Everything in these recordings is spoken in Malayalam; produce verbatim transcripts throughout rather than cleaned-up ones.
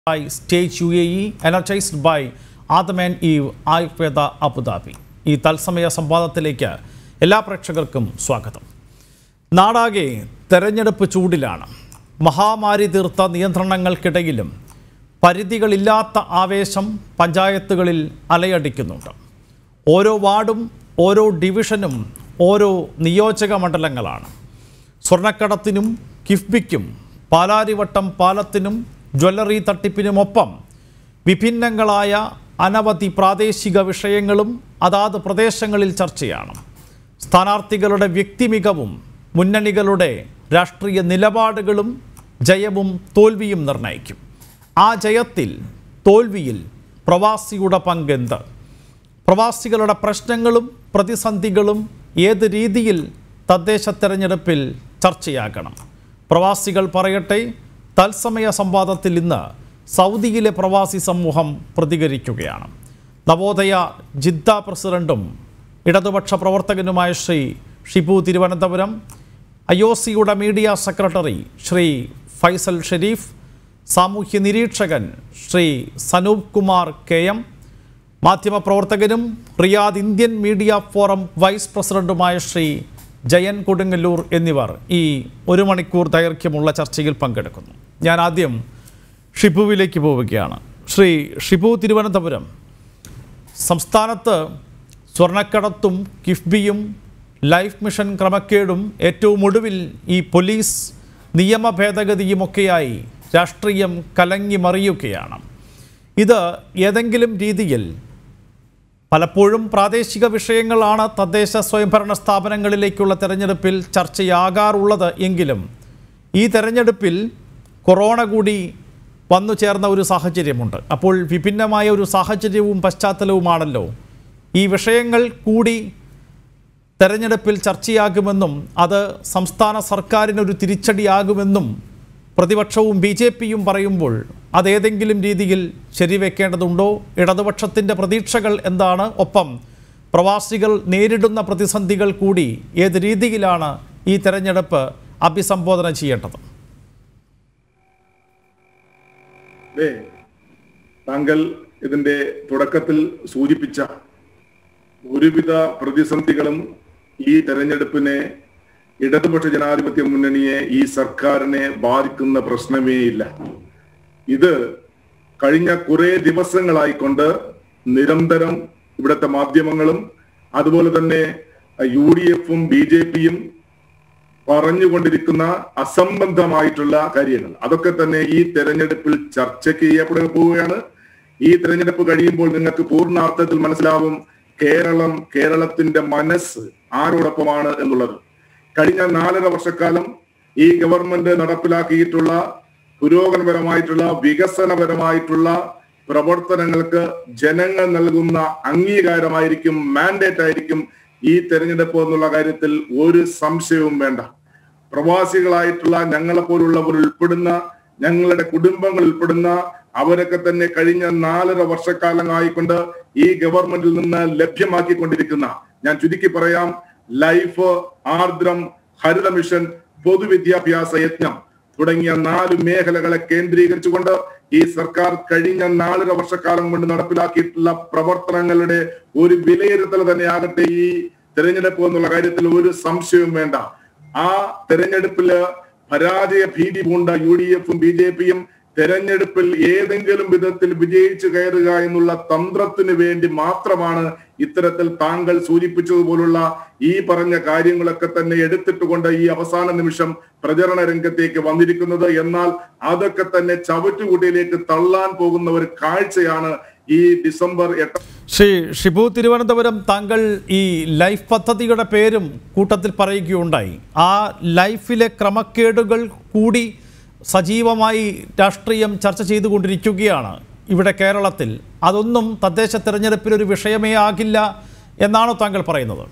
by Stage U A E, energized by Adam and Eve, Ayurveda Abu Dhabi. ഈ തത്സമയ സംവാദത്തിലേക്ക് എല്ലാ പ്രേക്ഷകർക്കും സ്വാഗതം. നാടാകെ തെരഞ്ഞെടുപ്പ് ചൂടിലാണ്. മഹാമാരി തീർത്ത നിയന്ത്രണങ്ങൾക്കിടയിലും പരിധികളില്ലാത്ത ആവേശം പഞ്ചായത്തുകളിൽ അലയടിക്കുന്നുണ്ട്. ഓരോ വാർഡും ഓരോ ഡിവിഷനും ഓരോ നിയോജക മണ്ഡലങ്ങളാണ്. സ്വർണ്ണക്കടത്തിനും കിഫ്ബിക്കും പാലാരിവട്ടം പാലത്തിനും ജ്വല്ലറി തട്ടിപ്പിനുമൊപ്പം വിഭിന്നങ്ങളായ അനവധി പ്രാദേശിക വിഷയങ്ങളും അതാത് പ്രദേശങ്ങളിൽ ചർച്ചയാണ്. സ്ഥാനാർത്ഥികളുടെ വ്യക്തിമികവും മുന്നണികളുടെ രാഷ്ട്രീയ നിലപാടുകളും ജയവും തോൽവിയും നിർണ്ണയിക്കും. ആ ജയത്തിൽ തോൽവിയിൽ പ്രവാസിയുടെ പങ്കെന്ത്? പ്രവാസികളുടെ പ്രശ്നങ്ങളും പ്രതിസന്ധികളും ഏത് രീതിയിൽ തദ്ദേശ തെരഞ്ഞെടുപ്പിൽ ചർച്ചയാകണം? പ്രവാസികൾ പറയട്ടെ തത്സമയ സംവാദത്തിൽ ഇന്ന് സൗദിയിലെ പ്രവാസി സമൂഹം പ്രതികരിക്കുകയാണ്. നവോദയ ജിദ്ദ പ്രസിഡന്റും ഇടതുപക്ഷ പ്രവർത്തകനുമായ ശ്രീ ഷിബു തിരുവനന്തപുരം, ഐ ഒ സിയുടെ മീഡിയ സെക്രട്ടറി ശ്രീ ഫൈസൽ ഷെരീഫ്, സാമൂഹ്യ നിരീക്ഷകൻ ശ്രീ സനൂപ് കുമാർ കെ എം, മാധ്യമപ്രവർത്തകനും Riyadh Indian media forum vice പ്രസിഡന്റുമായ ശ്രീ ജയൻ കൊടുങ്ങല്ലൂർ എന്നിവർ ഈ ഒരു മണിക്കൂർ ദൈർഘ്യമുള്ള ചർച്ചയിൽ പങ്കെടുക്കുന്നു. ഞാൻ ആദ്യം ഷിബുവിലേക്ക് പോവുകയാണ്. ശ്രീ ഷിബു തിരുവനന്തപുരം, സംസ്ഥാനത്ത് സ്വർണ്ണക്കടത്തും കിഫ്ബിയും ലൈഫ് മിഷൻ ക്രമക്കേടും ഏറ്റവും ഒടുവിൽ ഈ പോലീസ് നിയമ ഭേദഗതിയുമൊക്കെയായി രാഷ്ട്രീയം കലങ്ങി മറിയുകയാണ്. ഇത് ഏതെങ്കിലും രീതിയിൽ പലപ്പോഴും പ്രാദേശിക വിഷയങ്ങളാണ് തദ്ദേശ സ്വയംഭരണ സ്ഥാപനങ്ങളിലേക്കുള്ള തെരഞ്ഞെടുപ്പിൽ ചർച്ചയാകാറുള്ളത് എങ്കിലും ഈ തെരഞ്ഞെടുപ്പിൽ കൊറോണ കൂടി വന്നു ചേർന്ന ഒരു സാഹചര്യമുണ്ട്. അപ്പോൾ വിഭിന്നമായ ഒരു സാഹചര്യവും പശ്ചാത്തലവുമാണല്ലോ. ഈ വിഷയങ്ങൾ കൂടി തെരഞ്ഞെടുപ്പിൽ ചർച്ചയാകുമെന്നും അത് സംസ്ഥാന സർക്കാരിനൊരു തിരിച്ചടിയാകുമെന്നും പ്രതിപക്ഷവും ബി ജെ പിയും പറയുമ്പോൾ അതേതെങ്കിലും രീതിയിൽ ശരിവെക്കേണ്ടതുണ്ടോ? ഇടതുപക്ഷത്തിൻ്റെ പ്രതീക്ഷകൾ എന്താണ്? ഒപ്പം പ്രവാസികൾ നേരിടുന്ന പ്രതിസന്ധികൾ കൂടി ഏത് രീതിയിലാണ് ഈ തെരഞ്ഞെടുപ്പ് അഭിസംബോധന ചെയ്യേണ്ടത്? താങ്കൾ ഇതിൻ്റെ തുടക്കത്തിൽ സൂചിപ്പിച്ച ഒരുവിധ പ്രതിസന്ധികളും ഈ തെരഞ്ഞെടുപ്പിനെ, ഇടതുപക്ഷ ജനാധിപത്യ മുന്നണിയെ, ഈ സർക്കാരിനെ ബാധിക്കുന്ന പ്രശ്നമേ ഇല്ല. ഇത് കഴിഞ്ഞ കുറെ ദിവസങ്ങളായിക്കൊണ്ട് നിരന്തരം ഇവിടുത്തെ മാധ്യമങ്ങളും അതുപോലെ തന്നെ യു ഡി എഫും ബി ജെ പിയും പറഞ്ഞുകൊണ്ടിരിക്കുന്ന അസംബന്ധമായിട്ടുള്ള കാര്യങ്ങൾ അതൊക്കെ തന്നെ ഈ തെരഞ്ഞെടുപ്പിൽ ചർച്ചയ്ക്ക് ചെയ്യപ്പെടാൻ പോവുകയാണ്. ഈ തെരഞ്ഞെടുപ്പ് കഴിയുമ്പോൾ നിങ്ങൾക്ക് പൂർണ്ണാർത്ഥത്തിൽ മനസ്സിലാവും കേരളം, കേരളത്തിന്റെ മനസ്സ് ആരോടൊപ്പമാണ് എന്നുള്ളത്. കഴിഞ്ഞ നാലര വർഷക്കാലം ഈ ഗവൺമെന്റ് നടപ്പിലാക്കിയിട്ടുള്ള പുരോഗമനപരമായിട്ടുള്ള വികസനപരമായിട്ടുള്ള പ്രവർത്തനങ്ങൾക്ക് ജനങ്ങൾ നൽകുന്ന അംഗീകാരമായിരിക്കും, മാൻഡേറ്റ് ആയിരിക്കും ഈ തെരഞ്ഞെടുപ്പ് എന്നുള്ള കാര്യത്തിൽ ഒരു സംശയവും വേണ്ട. പ്രവാസികളായിട്ടുള്ള ഞങ്ങളെപ്പോലുള്ളവർ ഉൾപ്പെടുന്ന, ഞങ്ങളുടെ കുടുംബങ്ങൾ ഉൾപ്പെടുന്ന അവരൊക്കെ തന്നെ കഴിഞ്ഞ നാലര വർഷക്കാലമായിക്കൊണ്ട് ഈ ഗവൺമെന്റിൽ നിന്ന് ലഭ്യമാക്കിക്കൊണ്ടിരിക്കുന്ന, ഞാൻ ചുരുക്കി പറയാം, ലൈഫ്, ആർദ്രം, ഹരിത മിഷൻ, പൊതുവിദ്യാഭ്യാസ യജ്ഞം തുടങ്ങിയ നാല് മേഖലകളെ കേന്ദ്രീകരിച്ചുകൊണ്ട് ഈ സർക്കാർ കഴിഞ്ഞ നാലര വർഷക്കാലം കൊണ്ട് നടപ്പിലാക്കിയിട്ടുള്ള പ്രവർത്തനങ്ങളുടെ ഒരു വിലയിരുത്തൽ തന്നെയാകട്ടെ ഈ തെരഞ്ഞെടുപ്പ് എന്നുള്ള കാര്യത്തിൽ ഒരു സംശയവും വേണ്ട. ആ തെരഞ്ഞെടുപ്പില് പരാജയ ഭീതി പൂണ്ട യു ഡി എഫും ബി ജെ പിയും തെരഞ്ഞെടുപ്പിൽ ഏതെങ്കിലും വിധത്തിൽ വിജയിച്ചു കയറുക എന്നുള്ള തന്ത്രത്തിന് വേണ്ടി മാത്രമാണ് ഇത്തരത്തിൽ താങ്കൾ സൂചിപ്പിച്ചതുപോലുള്ള ഈ പറഞ്ഞ കാര്യങ്ങളൊക്കെ തന്നെ എടുത്തിട്ടുകൊണ്ട് ഈ അവസാന നിമിഷം പ്രചരണ രംഗത്തേക്ക് വന്നിരിക്കുന്നത്. എന്നാൽ അതൊക്കെ തന്നെ ചവറ്റുകുട്ടിയിലേക്ക് തള്ളാൻ പോകുന്ന ഒരു കാഴ്ചയാണ് ഈ ഡിസംബർ എട്ടാം. ശ്രീ ഷിബു തിരുവനന്തപുരം, താങ്കൾ ഈ ലൈഫ് പദ്ധതിയുടെ പേരും കൂട്ടത്തിൽ പറയുകയുണ്ടായി. ആ ലൈഫിലെ ക്രമക്കേടുകൾ കൂടി സജീവമായി രാഷ്ട്രീയം ചർച്ച ചെയ്തുകൊണ്ടിരിക്കുകയാണ് ഇവിടെ കേരളത്തിൽ. അതൊന്നും തദ്ദേശ തെരഞ്ഞെടുപ്പിലൊരു വിഷയമേ ആകില്ല എന്നാണോ താങ്കൾ പറയുന്നത്?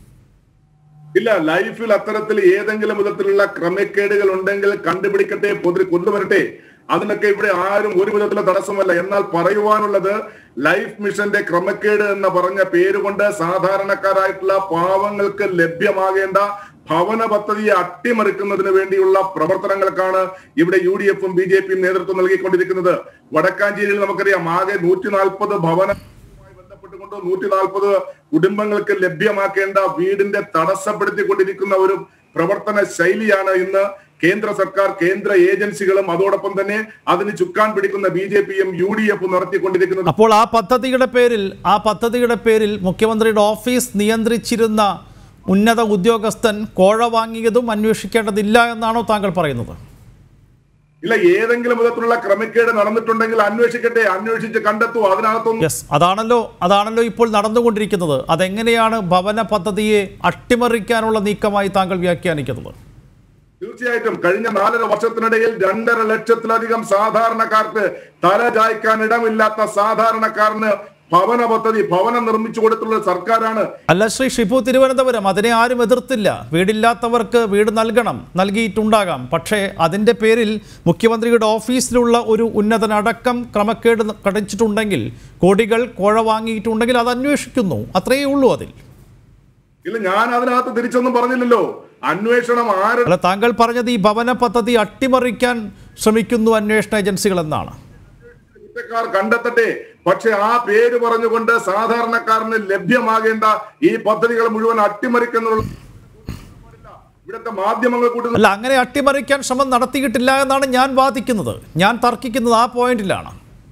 ഇല്ല, ലൈഫിൽ അത്തരത്തിൽ ഏതെങ്കിലും വിധത്തിലുള്ള ക്രമക്കേടുകൾ ഉണ്ടെങ്കിൽ കണ്ടുപിടിക്കട്ടെ, കൊണ്ടുവരട്ടെ. അതിനൊക്കെ ഇവിടെ ആരും ഒരു വിധത്തിലുള്ള തടസ്സമല്ല. എന്നാൽ പറയുവാനുള്ളത് ലൈഫ് മിഷന്റെ ക്രമക്കേട് എന്ന് പറഞ്ഞ പേരുകൊണ്ട് സാധാരണക്കാരായിട്ടുള്ള പാവങ്ങൾക്ക് ലഭ്യമാകേണ്ട ഭവന പദ്ധതിയെ അട്ടിമറിക്കുന്നതിന് വേണ്ടിയുള്ള പ്രവർത്തനങ്ങൾക്കാണ് ഇവിടെ യു ഡി എഫും ബി ജെ പിയും നേതൃത്വം നൽകിക്കൊണ്ടിരിക്കുന്നത്. വടക്കാഞ്ചേരിയിൽ നമുക്കറിയാം ആകെ നൂറ്റി നാൽപ്പത് ഭവന ബന്ധപ്പെട്ടുകൊണ്ട് നൂറ്റി നാൽപ്പത് കുടുംബങ്ങൾക്ക് ലഭ്യമാക്കേണ്ട വീടിന്റെ തടസ്സപ്പെടുത്തിക്കൊണ്ടിരിക്കുന്ന ഒരു പ്രവർത്തന ശൈലിയാണ് ഇന്ന് കേന്ദ്ര സർക്കാർ, കേന്ദ്ര ഏജൻസികളും അതോടൊപ്പം തന്നെ അതിന് ചുക്കാൻ പിടിക്കുന്ന ബി ജെ പിയും യു ഡി എഫും നടത്തിക്കൊണ്ടിരിക്കുന്നത്. അപ്പോൾ ആ പദ്ധതിയുടെ പേരിൽ ആ പദ്ധതിയുടെ പേരിൽ മുഖ്യമന്ത്രിയുടെ ഓഫീസ് നിയന്ത്രിച്ചിരുന്ന ഉന്നത ഉദ്യോഗസ്ഥൻ കോഴ വാങ്ങിയതും അന്വേഷിക്കേണ്ടതില്ല എന്നാണോ താങ്കൾ പറയുന്നത്? ഇല്ല, ഏതെങ്കിലും വിധത്തിലുള്ള ക്രമക്കേട് നടന്നിട്ടുണ്ടെങ്കിൽ അന്വേഷിക്കട്ടെ, അന്വേഷിച്ച് കണ്ടെത്തൂ. അതിനകത്തൊന്നും യെസ് അതാണല്ലോ അതാണല്ലോ ഇപ്പോൾ നടന്നുകൊണ്ടിരിക്കുന്നത്. അതെങ്ങനെയാണ് ഭവന പദ്ധതിയെ അട്ടിമറിക്കാനുള്ള നീക്കമായി താങ്കൾ വ്യാഖ്യാനിക്കുന്നത്? തീർച്ചയായിട്ടും കഴിഞ്ഞ നാലര വർഷത്തിനിടയിൽ രണ്ടര ലക്ഷത്തിലധികം സാധാരണക്കാർക്ക് തല ചായ്ക്കാൻ ഇടമില്ലാത്ത സാധാരണക്കാരന് ഭവന പദ്ധതി ഭവനം നിർമ്മിച്ചു കൊടുത്തുള്ള സർക്കാരാണ്. അല്ല ശ്രീ ഷിബു തിരുവനന്തപുരം, അതിനെ ആരും എതിർത്തില്ല. വീടില്ലാത്തവർക്ക് വീട് നൽകണം, നൽകിയിട്ടുണ്ടാകാം. പക്ഷേ അതിൻ്റെ പേരിൽ മുഖ്യമന്ത്രിയുടെ ഓഫീസിലുള്ള ഒരു ഉന്നതനടക്കം ക്രമക്കേട് കടിച്ചിട്ടുണ്ടെങ്കിൽ, കോടികൾ കോഴ വാങ്ങിയിട്ടുണ്ടെങ്കിൽ അത് അന്വേഷിക്കുന്നു, അത്രയേ ഉള്ളൂ. അതിൽ ഇല്ല, ഞാൻ അതിനകത്ത് തിരിച്ചൊന്നും പറഞ്ഞില്ലല്ലോ. അന്വേഷണം ആര് അല്ല, താങ്കൾ പറഞ്ഞത് ഈ ഭവന പദ്ധതി അട്ടിമറിക്കാൻ ശ്രമിക്കുന്നു അന്വേഷണ ഏജൻസികൾ എന്നാണ്. കുറ്റക്കാർ കണ്ടെത്തട്ടെ. പക്ഷെ ആ പേര് പറഞ്ഞുകൊണ്ട് സാധാരണക്കാരന് ലഭ്യമാകേണ്ട ഈ പദ്ധതികൾ മുഴുവൻ അട്ടിമറിക്കുന്നുള്ള ഇവിടുത്തെ മാധ്യമങ്ങൾ കൂടി അല്ല, അങ്ങനെ അട്ടിമറിക്കാൻ ശ്രമം നടത്തിയിട്ടില്ല എന്നാണ് ഞാൻ വാദിക്കുന്നത്. ഞാൻ തർക്കിക്കുന്നത് ആ പോയിന്റിലാണ്.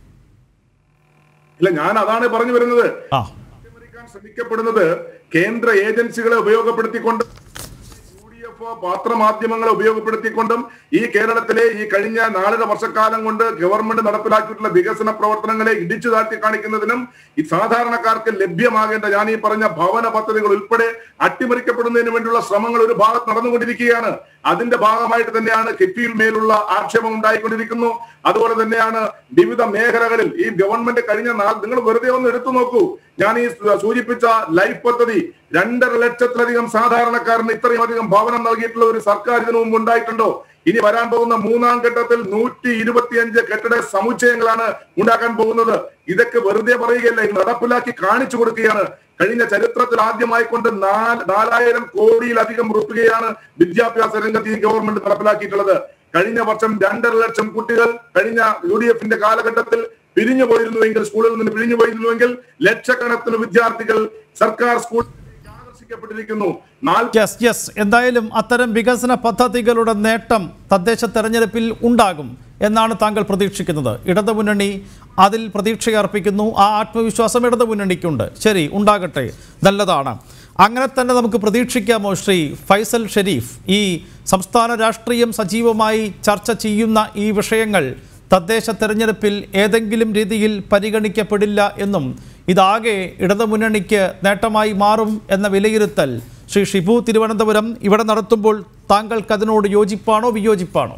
ഇല്ല, ഞാൻ അതാണ് പറഞ്ഞു വരുന്നത്. ആ അട്ടിമറിക്കാൻ ശ്രമിക്കപ്പെടുന്നത് കേന്ദ്ര ഏജൻസികളെ ഉപയോഗപ്പെടുത്തിക്കൊണ്ട് പത്രമാധ്യമങ്ങളെ ഉപയോഗപ്പെടുത്തിക്കൊണ്ടും ഈ കേരളത്തിലെ ഈ കഴിഞ്ഞ നാലര വർഷക്കാലം കൊണ്ട് ഗവൺമെന്റ് നടപ്പിലാക്കിയിട്ടുള്ള വികസന പ്രവർത്തനങ്ങളെ ഇടിച്ചു താഴ്ത്തി കാണിക്കുന്നതിനും ഈ സാധാരണക്കാർക്ക് ലഭ്യമാകേണ്ട ഞാൻ ഈ പറഞ്ഞ ഭവന പദ്ധതികൾ ഉൾപ്പെടെ അട്ടിമറിക്കപ്പെടുന്നതിന് വേണ്ടിയുള്ള ശ്രമങ്ങൾ ഒരു ഭാഗത്ത് നടന്നുകൊണ്ടിരിക്കുകയാണ്. അതിന്റെ ഭാഗമായിട്ട് തന്നെയാണ് കിഫ്ബിയിൽ മേലുള്ള ആക്ഷേപം ഉണ്ടായിക്കൊണ്ടിരിക്കുന്നു. അതുപോലെ തന്നെയാണ് വിവിധ മേഖലകളിൽ ഈ ഗവൺമെന്റ് കഴിഞ്ഞ നാൾ നിങ്ങൾ വെറുതെ ഒന്ന് എടുത്തു നോക്കൂ. ഞാൻ ഈ സൂചിപ്പിച്ച ലൈഫ് പദ്ധതി രണ്ടര ലക്ഷത്തിലധികം സാധാരണക്കാരന് ഇത്രയും അധികം ഭവനം നൽകിയിട്ടുള്ള ഒരു സർക്കാർ ഇതിനു മുമ്പ് ഉണ്ടായിട്ടുണ്ടോ? ഇനി വരാൻ പോകുന്ന മൂന്നാം ഘട്ടത്തിൽ നൂറ്റി ഇരുപത്തിയഞ്ച് കെട്ടിട സമുച്ചയങ്ങളാണ് ഉണ്ടാക്കാൻ പോകുന്നത്. ഇതൊക്കെ വെറുതെ പറയുകയല്ല, ഇത് നടപ്പിലാക്കി കാണിച്ചു കൊടുക്കുകയാണ്. കഴിഞ്ഞ ചരിത്രത്തിൽ ആദ്യമായി കൊണ്ട് നാല് നാലായിരം കോടിയിലധികം റുപ്യയാണ് വിദ്യാഭ്യാസ രംഗത്ത് ഈ ഗവൺമെന്റ് നടപ്പിലാക്കിയിട്ടുള്ളത്. കഴിഞ്ഞ വർഷം രണ്ടര ലക്ഷം കുട്ടികൾ കഴിഞ്ഞ യു ഡി എഫിന്റെ കാലഘട്ടത്തിൽ പിരിഞ്ഞു പോയിരുന്നുവെങ്കിൽ, സ്കൂളിൽ നിന്ന് പിരിഞ്ഞു പോയിരുന്നുവെങ്കിൽ ലക്ഷക്കണക്കിന് വിദ്യാർത്ഥികൾ സർക്കാർ സ്കൂൾ ആകർഷിക്കപ്പെട്ടിരിക്കുന്നു. എന്തായാലും അത്തരം വികസന പദ്ധതികളുടെ നേട്ടം തദ്ദേശ തെരഞ്ഞെടുപ്പിൽ ഉണ്ടാകും എന്നാണ് താങ്കൾ പ്രതീക്ഷിക്കുന്നത്. ഇടതുമുന്നണി അതിൽ പ്രതീക്ഷയർപ്പിക്കുന്നു. ആ ആത്മവിശ്വാസം ഇടതുമുന്നണിക്കുണ്ട്. ശരി, ഉണ്ടാകട്ടെ, നല്ലതാണ്. അങ്ങനെ തന്നെ നമുക്ക് പ്രതീക്ഷിക്കാമോ ശ്രീ ഫൈസൽ ഷെരീഫ്, ഈ സംസ്ഥാന രാഷ്ട്രീയം സജീവമായി ചർച്ച ചെയ്യുന്ന ഈ വിഷയങ്ങൾ തദ്ദേശ തെരഞ്ഞെടുപ്പിൽ ഏതെങ്കിലും രീതിയിൽ പരിഗണിക്കപ്പെടില്ല എന്നും ഇതാകെ ഇടതുമുന്നണിക്ക് നേട്ടമായി മാറും എന്ന വിലയിരുത്തൽ ശ്രീ ഷിബു തിരുവനന്തപുരം ഇവിടെ നടത്തുമ്പോൾ താങ്കൾക്ക് അതിനോട് യോജിപ്പാണോ വിയോജിപ്പാണോ?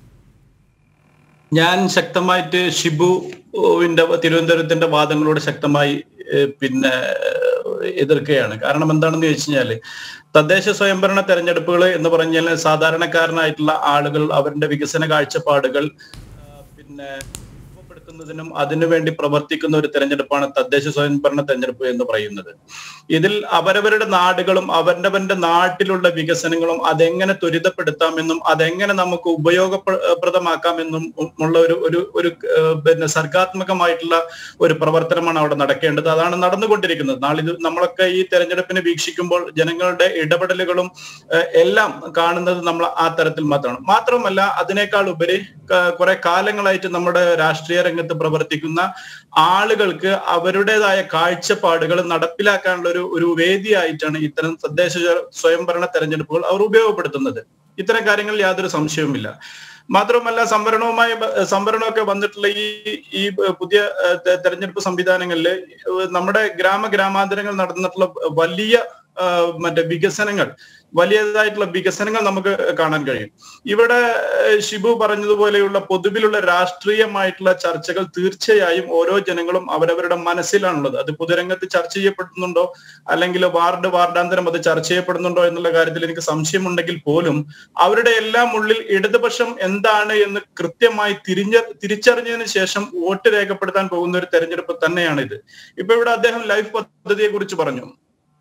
ഞാൻ ശക്തമായിട്ട് ഷിബുവിന്റെ തിരുവനന്തപുരത്തിന്റെ വാദങ്ങളോട് ശക്തമായി പിന്നെ എതിർക്കുകയാണ്. കാരണം എന്താണെന്ന് ചോദിച്ചു കഴിഞ്ഞാല് തദ്ദേശ സ്വയംഭരണ തെരഞ്ഞെടുപ്പുകൾ എന്ന് പറഞ്ഞാൽ സാധാരണക്കാരനായിട്ടുള്ള ആളുകൾ അവരുടെ വികസന കാഴ്ചപ്പാടുകൾ പിന്നെ ുന്നതിനും അതിനുവേണ്ടി പ്രവർത്തിക്കുന്ന ഒരു തെരഞ്ഞെടുപ്പാണ് തദ്ദേശ സ്വയംഭരണ തെരഞ്ഞെടുപ്പ് എന്ന് പറയുന്നത്. ഇതിൽ അവരവരുടെ നാടുകളും അവരവരുടെ നാട്ടിലുള്ള വികസനങ്ങളും അതെങ്ങനെ ത്വരിതപ്പെടുത്താമെന്നും അതെങ്ങനെ നമുക്ക് ഉപയോഗപ്രദമാക്കാമെന്നും ഉള്ള ഒരു ഒരു ഒരു പിന്നെ സർഗാത്മകമായിട്ടുള്ള ഒരു പ്രവർത്തനമാണ് അവിടെ നടക്കേണ്ടത്. അതാണ് നടന്നുകൊണ്ടിരിക്കുന്നത്. നാളിത് നമ്മളൊക്കെ ഈ തെരഞ്ഞെടുപ്പിനെ വീക്ഷിക്കുമ്പോൾ ജനങ്ങളുടെ ഇടപെടലുകളും എല്ലാം കാണുന്നത് നമ്മൾ ആ തരത്തിൽ മാത്രമാണ്. മാത്രമല്ല അതിനേക്കാൾ ഉപരി കുറെ കാലങ്ങളായിട്ട് നമ്മുടെ രാഷ്ട്രീയ രംഗത്ത് പ്രവർത്തിക്കുന്ന ആളുകൾക്ക് അവരുടേതായ കാഴ്ചപ്പാടുകൾ നടപ്പിലാക്കാനുള്ള ഒരു ഒരു വേദിയായിട്ടാണ് ഇത്തരം തദ്ദേശ സ്വയംഭരണ തെരഞ്ഞെടുപ്പുകൾ അവർ ഉപയോഗപ്പെടുത്തുന്നത്. ഇത്തരം കാര്യങ്ങളിൽ യാതൊരു സംശയവുമില്ല. മാത്രമല്ല സംവരണവുമായി സംവരണമൊക്കെ വന്നിട്ടുള്ള ഈ ഈ പുതിയ തെരഞ്ഞെടുപ്പ് സംവിധാനങ്ങളിൽ നമ്മുടെ ഗ്രാമ ഗ്രാമാന്തരങ്ങൾ നടന്നിട്ടുള്ള വലിയ മറ്റേ വികസനങ്ങൾ വലിയതായിട്ടുള്ള വികസനങ്ങൾ നമുക്ക് കാണാൻ കഴിയും. ഇവിടെ ഷിബു പറഞ്ഞതുപോലെയുള്ള പൊതുവിലുള്ള രാഷ്ട്രീയമായിട്ടുള്ള ചർച്ചകൾ തീർച്ചയായും ഓരോ ജനങ്ങളും അവരവരുടെ മനസ്സിലാണുള്ളത്. അത് പൊതുരംഗത്ത് ചർച്ച ചെയ്യപ്പെടുന്നുണ്ടോ അല്ലെങ്കിൽ വാർഡ് വാർഡാന്തരം അത് ചർച്ച ചെയ്യപ്പെടുന്നുണ്ടോ എന്നുള്ള കാര്യത്തിൽ എനിക്ക് സംശയമുണ്ടെങ്കിൽ പോലും അവരുടെ എല്ലാം ഉള്ളിൽ ഇടതുപക്ഷം എന്താണ് എന്ന് കൃത്യമായി തിരിഞ്ഞ തിരിച്ചറിഞ്ഞതിന് ശേഷം വോട്ട് രേഖപ്പെടുത്താൻ പോകുന്ന ഒരു തെരഞ്ഞെടുപ്പ് തന്നെയാണിത്. ഇപ്പൊ ഇവിടെ അദ്ദേഹം ലൈഫ് പദ്ധതിയെ കുറിച്ച് പറഞ്ഞു.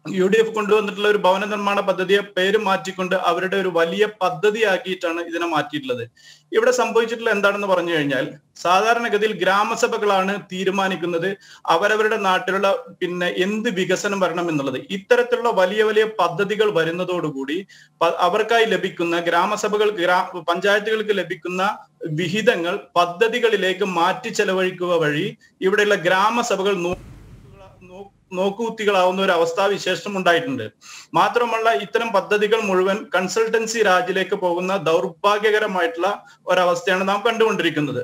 യു ഡി എഫ് കൊണ്ടുവന്നിട്ടുള്ള ഒരു ഭവന നിർമ്മാണ പദ്ധതിയെ പേര് മാറ്റിക്കൊണ്ട് അവരുടെ ഒരു വലിയ പദ്ധതിയാക്കിയിട്ടാണ് ഇതിനെ മാറ്റിയിട്ടുള്ളത്. ഇവിടെ സംഭവിച്ചിട്ടുള്ള എന്താണെന്ന് പറഞ്ഞു കഴിഞ്ഞാൽ, സാധാരണഗതിയിൽ ഗ്രാമസഭകളാണ് തീരുമാനിക്കുന്നത് അവരവരുടെ നാട്ടിലുള്ള പിന്നെ എന്ത് വികസനം വരണം എന്നുള്ളത്. ഇത്തരത്തിലുള്ള വലിയ വലിയ പദ്ധതികൾ വരുന്നതോടുകൂടി അവർക്കായി ലഭിക്കുന്ന ഗ്രാമസഭകൾ ഗ്രാ പഞ്ചായത്തുകൾക്ക് ലഭിക്കുന്ന വിഹിതങ്ങൾ പദ്ധതികളിലേക്ക് മാറ്റി ചെലവഴിക്കുക വഴി ഇവിടെയുള്ള ഗ്രാമസഭകൾ നോക്കുകുത്തികളാവുന്ന ഒരു അവസ്ഥാവിശേഷം ഉണ്ടായിട്ടുണ്ട്. മാത്രമല്ല, ഇത്തരം പദ്ധതികൾ മുഴുവൻ കൺസൾട്ടൻസി രാജിലേക്ക് പോകുന്ന ദൗർഭാഗ്യകരമായിട്ടുള്ള ഒരവസ്ഥയാണ് നാം കണ്ടുകൊണ്ടിരിക്കുന്നത്.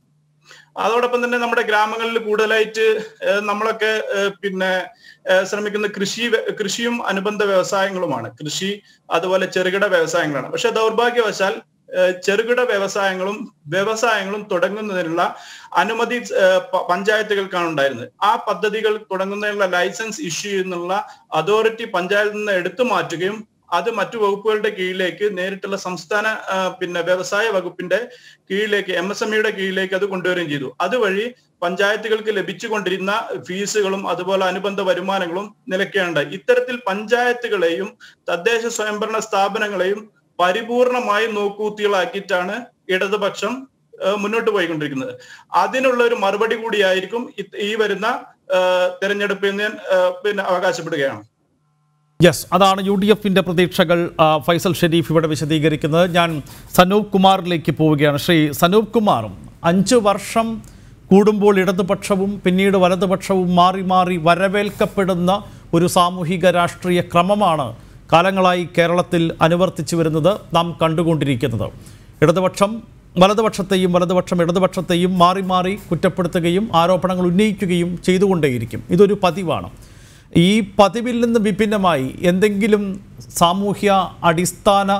അതോടൊപ്പം തന്നെ നമ്മുടെ ഗ്രാമങ്ങളിൽ കൂടുതലായിട്ട് നമ്മളൊക്കെ പിന്നെ ശ്രമിക്കുന്ന കൃഷി കൃഷിയും അനുബന്ധ വ്യവസായങ്ങളുമാണ്. കൃഷി അതുപോലെ ചെറുകിട വ്യവസായങ്ങളാണ്. പക്ഷെ ദൗർഭാഗ്യവശാൽ ചെറുകിട വ്യവസായങ്ങളും വ്യവസായങ്ങളും തുടങ്ങുന്നതിനുള്ള അനുമതി പഞ്ചായത്തുകൾക്കാണ് ഉണ്ടായിരുന്നത്. ആ പദ്ധതികൾ തുടങ്ങുന്നതിനുള്ള ലൈസൻസ് ഇഷ്യൂ ചെയ്യുന്നുള്ള അതോറിറ്റി പഞ്ചായത്തിൽ നിന്ന് എടുത്തു മാറ്റുകയും അത് മറ്റു വകുപ്പുകളുടെ കീഴിലേക്ക് നേരിട്ടുള്ള സംസ്ഥാന പിന്നെ വ്യവസായ വകുപ്പിന്റെ കീഴിലേക്ക് എം എസ് എം ഇയുടെ കീഴിലേക്ക് അത് കൊണ്ടുവരികയും ചെയ്തു. അതുവഴി പഞ്ചായത്തുകൾക്ക് ലഭിച്ചുകൊണ്ടിരുന്ന ഫീസുകളും അതുപോലെ അനുബന്ധ വരുമാനങ്ങളും നിലയ്ക്കുകയുണ്ടായി. ഇത്തരത്തിൽ പഞ്ചായത്തുകളെയും തദ്ദേശ സ്വയംഭരണ സ്ഥാപനങ്ങളെയും പരിപൂർണമായി നോക്കുകുത്തികളാക്കിയിട്ടാണ് ഇടതുപക്ഷം മുന്നോട്ട് പോയിക്കൊണ്ടിരിക്കുന്നത്. അതിനുള്ള ഒരു മറുപടി കൂടിയായിരിക്കും ഈ വരുന്ന തെരഞ്ഞെടുപ്പിൽ ഞാൻ പിന്നെ അവകാശപ്പെടുകയാണ്. യെസ്, അതാണ് യു ഡി എഫിൻ്റെ പ്രതീക്ഷകൾ ഫൈസൽ ഷെരീഫ് ഇവിടെ വിശദീകരിക്കുന്നത്. ഞാൻ സനൂപ് കുമാറിലേക്ക് പോവുകയാണ്. ശ്രീ സനൂപ് കുമാർ, അഞ്ച് വർഷം കൂടുമ്പോൾ ഇടതുപക്ഷവും പിന്നീട് വലതുപക്ഷവും മാറി മാറി വരവേൽക്കപ്പെടുന്ന ഒരു സാമൂഹിക രാഷ്ട്രീയ ക്രമമാണ് കാലങ്ങളായി കേരളത്തിൽ അനുവർത്തിച്ചു വരുന്നത്, നാം കണ്ടുകൊണ്ടിരിക്കുന്നത്. ഇടതുപക്ഷം വലതുപക്ഷത്തെയും വലതുപക്ഷം ഇടതുപക്ഷത്തെയും മാറി മാറി കുറ്റപ്പെടുത്തുകയും ആരോപണങ്ങൾ ഉന്നയിക്കുകയും ചെയ്തുകൊണ്ടേയിരിക്കും. ഇതൊരു പതിവാണ്. ഈ പതിവിൽ നിന്ന് വിഭിന്നമായി എന്തെങ്കിലും സാമൂഹ്യ അടിസ്ഥാന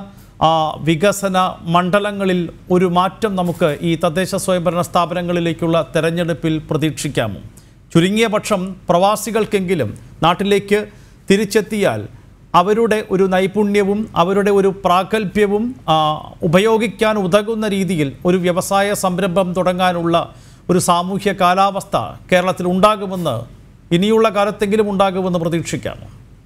വികസന മണ്ഡലങ്ങളിൽ ഒരു മാറ്റം നമുക്ക് ഈ തദ്ദേശ സ്വയംഭരണ സ്ഥാപനങ്ങളിലേക്കുള്ള തെരഞ്ഞെടുപ്പിൽ പ്രതീക്ഷിക്കാമോ? ചുരുങ്ങിയ പക്ഷം പ്രവാസികൾക്കെങ്കിലും നാട്ടിലേക്ക് തിരിച്ചെത്തിയാൽ അവരുടെ ഒരു നൈപുണ്യവും അവരുടെ ഒരു പ്രാഗൽഭ്യവും ഉപയോഗിക്കാൻ ഉതകുന്ന രീതിയിൽ ഒരു വ്യവസായ സംരംഭം തുടങ്ങാനുള്ള ഒരു സാമൂഹ്യ കാലാവസ്ഥ കേരളത്തിൽ ഉണ്ടാകുമെന്ന്, ഇനിയുള്ള കാലത്തെങ്കിലും ഉണ്ടാകുമെന്ന് പ്രതീക്ഷിക്കാം.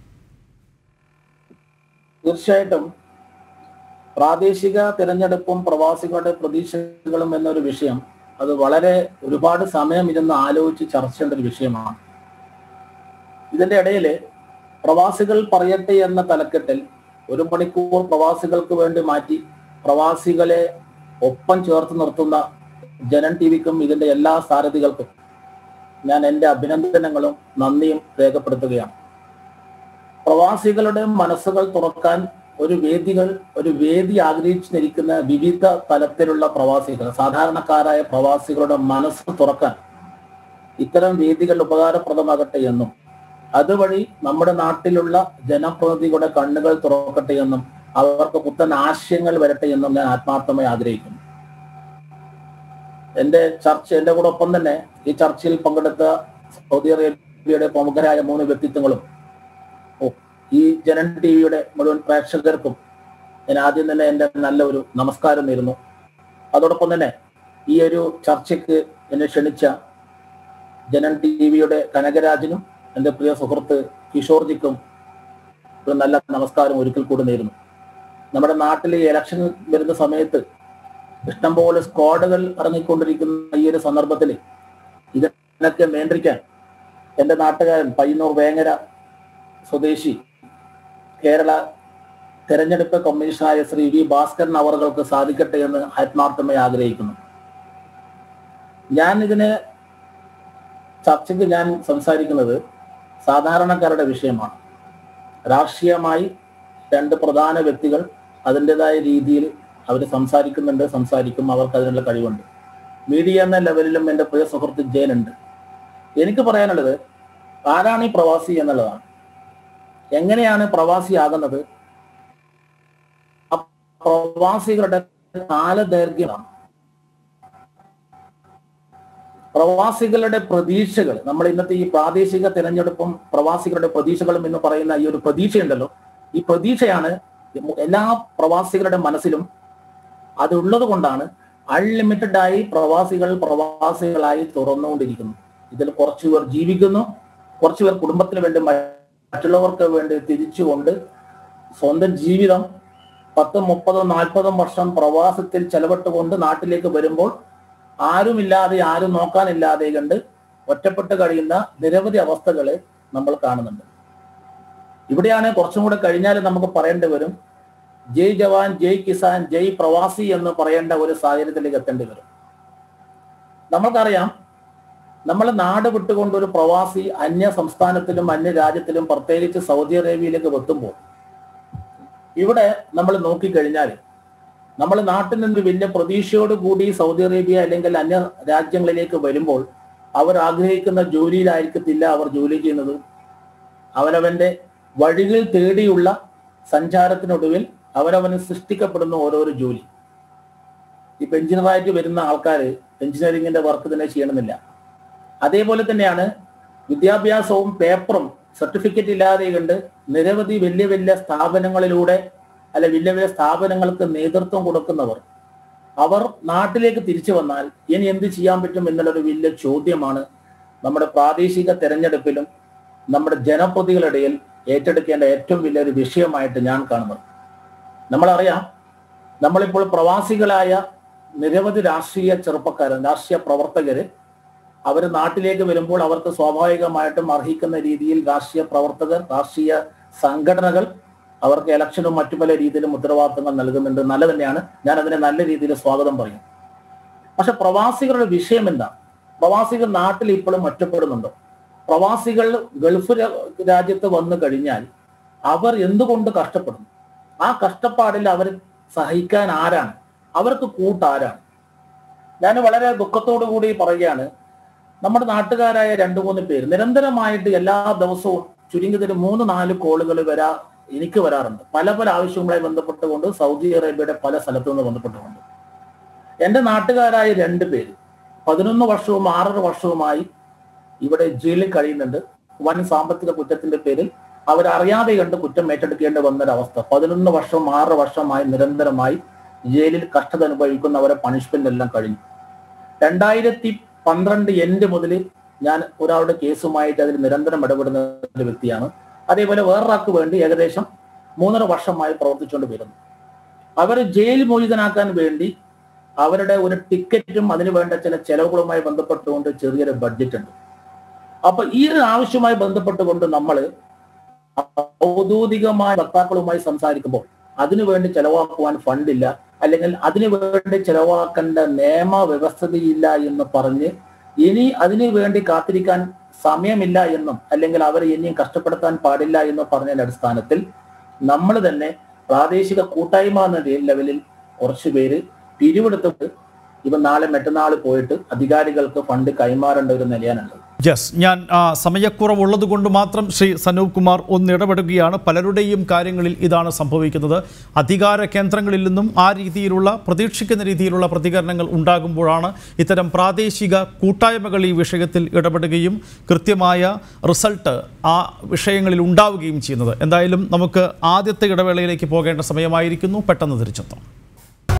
തീർച്ചയായിട്ടും പ്രാദേശിക തിരഞ്ഞെടുപ്പും പ്രവാസികളുടെ പ്രതീക്ഷകളും എന്നൊരു വിഷയം, അത് വളരെ ഒരുപാട് സമയം ഇരുന്ന് ആലോചിച്ച് ചർച്ച ചെയ്യേണ്ട ഒരു വിഷയമാണ്. ഇതിന്റെ ഇടയിൽ പ്രവാസികൾ പറയട്ടെ എന്ന തലക്കെട്ടിൽ ഒരു മണിക്കൂർ പ്രവാസികൾക്ക് വേണ്ടി മാറ്റി പ്രവാസികളെ ഒപ്പം ചേർത്ത് നിർത്തുന്ന ജനം ടി വിക്കും ഇതിന്റെ എല്ലാ സാരഥികൾക്കും ഞാൻ എൻ്റെ അഭിനന്ദനങ്ങളും നന്ദിയും രേഖപ്പെടുത്തുകയാണ്. പ്രവാസികളുടെ മനസ്സുകൾ തുറക്കാൻ ഒരു വേദികൾ ഒരു വേദി ആഗ്രഹിച്ചിരിക്കുന്ന വിവിധ തലത്തിലുള്ള പ്രവാസികൾ, സാധാരണക്കാരായ പ്രവാസികളുടെ മനസ്സ് തുറക്കാൻ ഇത്തരം വേദികൾ ഉപകാരപ്രദമാകട്ടെ എന്നും അതുവഴി നമ്മുടെ നാട്ടിലുള്ള ജനപ്രതിനിധികളുടെ കണ്ണുകൾ തുറക്കട്ടെ എന്നും അവർക്ക് പുത്തൻ ആശയങ്ങൾ വരട്ടെ എന്നും ഞാൻ ആത്മാർത്ഥമായി ആഗ്രഹിക്കുന്നു. എന്റെ ചർച്ച എന്റെ കൂടെ ഒപ്പം തന്നെ ഈ ചർച്ചയിൽ പങ്കെടുത്ത സൗദി അറേബ്യയുടെ പ്രമുഖരായ മൂന്ന് വ്യക്തിത്വങ്ങളും ഈ ജനം ടി വിയുടെ മുഴുവൻ പ്രേക്ഷകർക്കും ഞാൻ ആദ്യം തന്നെ എൻ്റെ നല്ല ഒരു നമസ്കാരം നേരുന്നു. അതോടൊപ്പം തന്നെ ഈ ഒരു ചർച്ചയ്ക്ക് എന്നെ ക്ഷണിച്ച ജനം ടി വിയുടെ കനകരാജനും എൻ്റെ പ്രിയ സുഹൃത്ത് കിഷോർജിക്കും ഒരു നല്ല നമസ്കാരം ഒരിക്കൽ കൂടി നേരുന്നു. നമ്മുടെ നാട്ടിൽ ഇലക്ഷൻ വരുന്ന സമയത്ത് ഇഷ്ടംപോലെ സ്ക്വാഡുകൾ ഇറങ്ങിക്കൊണ്ടിരിക്കുന്ന ഈ ഒരു സന്ദർഭത്തിൽ ഇതിനൊക്കെ നിയന്ത്രിക്കാൻ എൻ്റെ നാട്ടുകാരൻ പയ്യന്നൂർ വേങ്ങര സ്വദേശി കേരള തെരഞ്ഞെടുപ്പ് കമ്മീഷനായ ശ്രീ വി ഭാസ്കരൻ അവർക്ക് സാധിക്കട്ടെ എന്ന് ആത്മാർത്ഥമായി ആഗ്രഹിക്കുന്നു. ഞാൻ ഇതിന് ചർച്ചയ്ക്ക് ഞാൻ സംസാരിക്കുന്നത് സാധാരണക്കാരുടെ വിഷയമാണ്. രാഷ്ട്രീയമായി രണ്ട് പ്രധാന വ്യക്തികൾ അതിൻ്റെതായ രീതിയിൽ അവർ സംസാരിക്കുന്നുണ്ട്, സംസാരിക്കും, അവർക്ക് അതിനുള്ള കഴിവുണ്ട്. മീഡിയ എന്ന ലെവലിലും എൻ്റെ പ്രിയ സുഹൃത്ത് ജയനുണ്ട്. എനിക്ക് പറയാനുള്ളത് ആരാണ് ഈ പ്രവാസി എന്നുള്ളതാണ്. എങ്ങനെയാണ് പ്രവാസിയാകുന്നത്? പ്രവാസികളുടെ കാലദൈർഘ്യമാണ്. പ്രവാസികളുടെ പ്രതീക്ഷകൾ, നമ്മൾ ഇന്നത്തെ ഈ പ്രാദേശിക തിരഞ്ഞെടുപ്പും പ്രവാസികളുടെ പ്രതീക്ഷകളും എന്ന് പറയുന്ന ഈ ഒരു പ്രതീക്ഷയുണ്ടല്ലോ, ഈ പ്രതീക്ഷയാണ് എല്ലാ പ്രവാസികളുടെ മനസ്സിലും അതുള്ളത് കൊണ്ടാണ് അൺലിമിറ്റഡ് ആയി പ്രവാസികൾ പ്രവാസികളായി തുറന്നുകൊണ്ടിരിക്കുന്നു. ഇതിൽ കുറച്ചു പേർ ജീവിക്കുന്നു, കുറച്ചു പേർ കുടുംബത്തിന് വേണ്ടി മറ്റുള്ളവർക്ക് വേണ്ടി തിരിച്ചുകൊണ്ട് സ്വന്തം ജീവിതം പത്തും മുപ്പതും നാൽപ്പതും വർഷം പ്രവാസത്തിൽ ചെലവിട്ടുകൊണ്ട് നാട്ടിലേക്ക് വരുമ്പോൾ ആരുമില്ലാതെ ആരും നോക്കാനില്ലാതെ കണ്ട് ഒറ്റപ്പെട്ട് കഴിയുന്ന നിരവധി അവസ്ഥകളെ നമ്മൾ കാണുന്നുണ്ട്. ഇവിടെയാണ് കുറച്ചും കൂടെ കഴിഞ്ഞാൽ നമുക്ക് പറയേണ്ടി വരും, ജയ് ജവാൻ ജയ് കിസാൻ ജയ് പ്രവാസി എന്ന് പറയേണ്ട ഒരു സാഹചര്യത്തിലേക്ക് എത്തേണ്ടി വരും. നമ്മൾക്കറിയാം, നമ്മൾ നാട് വിട്ടുകൊണ്ട് ഒരു പ്രവാസി അന്യ സംസ്ഥാനത്തിലും അന്യ രാജ്യത്തിലും പ്രത്യേകിച്ച് സൗദി അറേബ്യയിലേക്ക് എത്തുമ്പോൾ ഇവിടെ നമ്മൾ നോക്കിക്കഴിഞ്ഞാൽ നമ്മൾ നാട്ടിൽ നിന്ന് വലിയ പ്രതീക്ഷയോട് കൂടി സൗദി അറേബ്യ അല്ലെങ്കിൽ അന്യ രാജ്യങ്ങളിലേക്ക് വരുമ്പോൾ അവർ ആഗ്രഹിക്കുന്ന ജോലിയിലായിരിക്കത്തില്ല അവർ ജോലി ചെയ്യുന്നത്. അവരവന്റെ വഴികൾ തേടിയുള്ള സഞ്ചാരത്തിനൊടുവിൽ അവരവന് സൃഷ്ടിക്കപ്പെടുന്ന ഓരോരോ ജോലി. ഇപ്പൊ എഞ്ചിനീയറായിട്ട് വരുന്ന ആൾക്കാർ എഞ്ചിനീയറിംഗിന്റെ വർക്ക് തന്നെ ചെയ്യണമെന്നില്ല. അതേപോലെ തന്നെയാണ് വിദ്യാഭ്യാസവും പേപ്പറും സർട്ടിഫിക്കറ്റ് ഇല്ലാതെ കണ്ട് നിരവധി വലിയ വലിയ സ്ഥാപനങ്ങളിലൂടെ അല്ലെ വലിയ വലിയ സ്ഥാപനങ്ങൾക്ക് നേതൃത്വം കൊടുക്കുന്നവർ അവർ നാട്ടിലേക്ക് തിരിച്ചു വന്നാൽ ഇനി എന്ത് ചെയ്യാൻ പറ്റും എന്നുള്ളൊരു വലിയ ചോദ്യമാണ് നമ്മുടെ പ്രാദേശിക തെരഞ്ഞെടുപ്പിലും നമ്മുടെ ജനപ്രതിനിധികളുടെ ഏറ്റെടുക്കേണ്ട ഏറ്റവും വലിയൊരു വിഷയമായിട്ട് ഞാൻ കാണുന്നത്. നമ്മളറിയാം, നമ്മളിപ്പോൾ പ്രവാസികളായ നിരവധി രാഷ്ട്രീയ ചെറുപ്പക്കാരൻ രാഷ്ട്രീയ പ്രവർത്തകര് അവർ നാട്ടിലേക്ക് വരുമ്പോൾ അവർക്ക് സ്വാഭാവികമായിട്ടും അർഹിക്കുന്ന രീതിയിൽ രാഷ്ട്രീയ പ്രവർത്തകർ രാഷ്ട്രീയ സംഘടനകൾ അവർക്ക് ഇലക്ഷനും മറ്റു പല രീതിയിലും ഉത്തരവാദിത്തങ്ങൾ നൽകുന്നുണ്ട്. നല്ല തന്നെയാണ്, ഞാൻ അതിനെ നല്ല രീതിയിൽ സ്വാഗതം പറയും. പക്ഷെ പ്രവാസികളുടെ വിഷയം എന്താ? പ്രവാസികൾ നാട്ടിൽ ഇപ്പോഴും ഒറ്റപ്പെടുന്നുണ്ടോ? പ്രവാസികൾ ഗൾഫ് രാജ്യത്ത് വന്നു കഴിഞ്ഞാൽ അവർ എന്തുകൊണ്ട് കഷ്ടപ്പെടുന്നു? ആ കഷ്ടപ്പാടിൽ അവർ സഹിക്കാൻ ആരാണ്? അവർക്ക് കൂട്ടാരാണ്? ഞാൻ വളരെ ദുഃഖത്തോടു കൂടി പറയുകയാണ്, നമ്മുടെ നാട്ടുകാരായ രണ്ടു മൂന്ന് പേര് നിരന്തരമായിട്ട് എല്ലാ ദിവസവും ചുരുങ്ങിയതിന് മൂന്ന് നാല് കോളുകൾ വരാ എനിക്ക് വരാറുണ്ട്. പല പല ആവശ്യങ്ങളുമായി ബന്ധപ്പെട്ടുകൊണ്ട് സൗദി അറേബ്യയുടെ പല സ്ഥലത്തു നിന്ന് ബന്ധപ്പെട്ടുകൊണ്ട്. എൻ്റെ നാട്ടുകാരായ രണ്ടു പേര് പതിനൊന്ന് വർഷവും ആറര വർഷവുമായി ഇവിടെ ജയിലിൽ കഴിയുന്നുണ്ട്. വൻ സാമ്പത്തിക കുറ്റത്തിന്റെ പേരിൽ അവരറിയാതെ കണ്ട് കുറ്റം ഏറ്റെടുക്കേണ്ടി വന്നൊരവസ്ഥ. പതിനൊന്ന് വർഷവും ആറര വർഷമായി നിരന്തരമായി ജയിലിൽ കഷ്ടത അനുഭവിക്കുന്നവരെ പണിഷ്മെന്റ് എല്ലാം കഴിഞ്ഞു. രണ്ടായിരത്തി പന്ത്രണ്ട് എൻഡ് മുതൽ ഞാൻ ഒരാളുടെ കേസുമായിട്ട് അതിൽ നിരന്തരം ഇടപെടുന്ന ഒരു വ്യക്തിയാണ്. അതേപോലെ വേറൊരാൾക്ക് വേണ്ടി ഏകദേശം മൂന്നര വർഷമായി പ്രവർത്തിച്ചുകൊണ്ട് വരുന്നു. അവർ ജയിൽ മോചിതനാക്കാൻ വേണ്ടി അവരുടെ ഒരു ടിക്കറ്റും അതിനു വേണ്ട ചില ചെലവുകളുമായി ബന്ധപ്പെട്ടുകൊണ്ട് ചെറിയൊരു ബഡ്ജറ്റ് ഉണ്ട്. അപ്പൊ ഈ ഒരു ആവശ്യവുമായി ബന്ധപ്പെട്ടുകൊണ്ട് നമ്മൾ ഔദ്യോഗികമായ വക്താക്കളുമായി സംസാരിക്കുമ്പോൾ അതിനുവേണ്ടി ചെലവാക്കുവാൻ ഫണ്ടില്ല, അല്ലെങ്കിൽ അതിനുവേണ്ടി ചെലവാക്കേണ്ട നിയമവ്യവസ്ഥതയില്ല എന്ന് പറഞ്ഞ് ഇനി അതിനു വേണ്ടി കാത്തിരിക്കാൻ സമയമില്ല എന്നും അല്ലെങ്കിൽ അവരെ ഇനിയും കഷ്ടപ്പെടുത്താൻ പാടില്ല എന്ന് പറഞ്ഞതിന്റെ അടിസ്ഥാനത്തിൽ നമ്മൾ തന്നെ പ്രാദേശിക കൂട്ടായ്മ എന്ന ലെവലിൽ കുറച്ചു പേര് പിരിവെടുത്തിട്ട് ഇവ നാളെ മറ്റന്നാൾ പോയിട്ട് അധികാരികൾക്ക് ഫണ്ട് കൈമാറേണ്ട ഒരു നിലയാണുള്ളത്. യെസ്, ഞാൻ സമയക്കുറവുള്ളത് കൊണ്ട് മാത്രം ശ്രീ സനൂപ് കുമാർ ഒന്ന് ഇടപെടുകയാണ്. പലരുടെയും കാര്യങ്ങളിൽ ഇതാണ് സംഭവിക്കുന്നത്. അധികാര കേന്ദ്രങ്ങളിൽ നിന്നും ആ രീതിയിലുള്ള പ്രതീക്ഷിക്കുന്ന രീതിയിലുള്ള പ്രതികരണങ്ങൾ ഉണ്ടാകുമ്പോഴാണ് ഇത്തരം പ്രാദേശിക കൂട്ടായ്മകൾ ഈ വിഷയത്തിൽ ഇടപെടുകയും കൃത്യമായ റിസൾട്ട് ആ വിഷയങ്ങളിൽ ഉണ്ടാവുകയും ചെയ്യുന്നത്. എന്തായാലും നമുക്ക് ആദ്യത്തെ ഇടവേളയിലേക്ക് പോകേണ്ട സമയമായിരിക്കുന്നു. പെട്ടെന്ന് തിരിച്ചെത്താം.